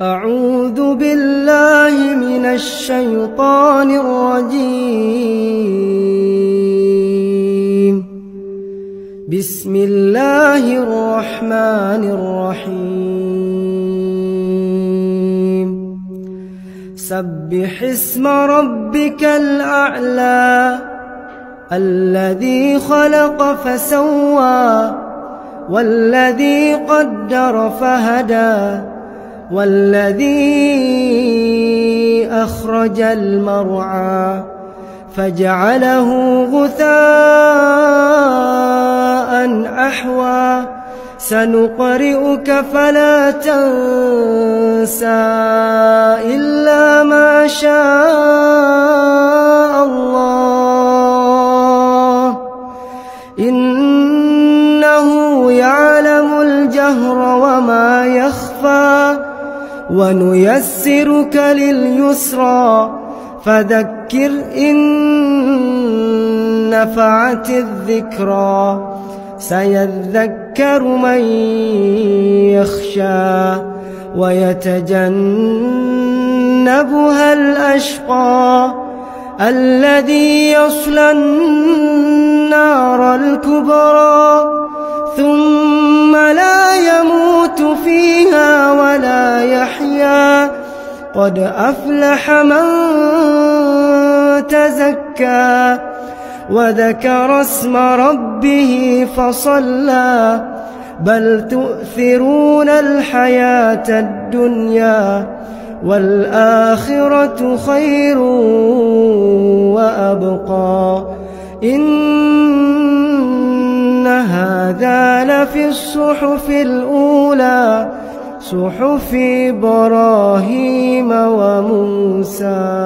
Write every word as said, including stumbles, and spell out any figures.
أعوذ بالله من الشيطان الرجيم. بسم الله الرحمن الرحيم. سبح اسم ربك الأعلى الذي خلق فسوى والذي قدر فهدى والذي أخرج المرعى فجعله غثاء أحوى سنقرئك فلا تنسى إلا ما شاء الله إنه يعلم الجهر وما يخفى ونيسرك لليسرى فذكر إن نفعت الذكرى سيذكر من يخشى ويتجنبها الأشقى الذي يصلى النار الكبرى ثم لا يموت فيها ولا يحيا قد أفلح من تزكى وذكر اسم ربه فصلى بل تؤثرون الحياة الدنيا والآخرة خير وأبقى إن هذا لفي الصحف الأولى صحف إبراهيم وموسى.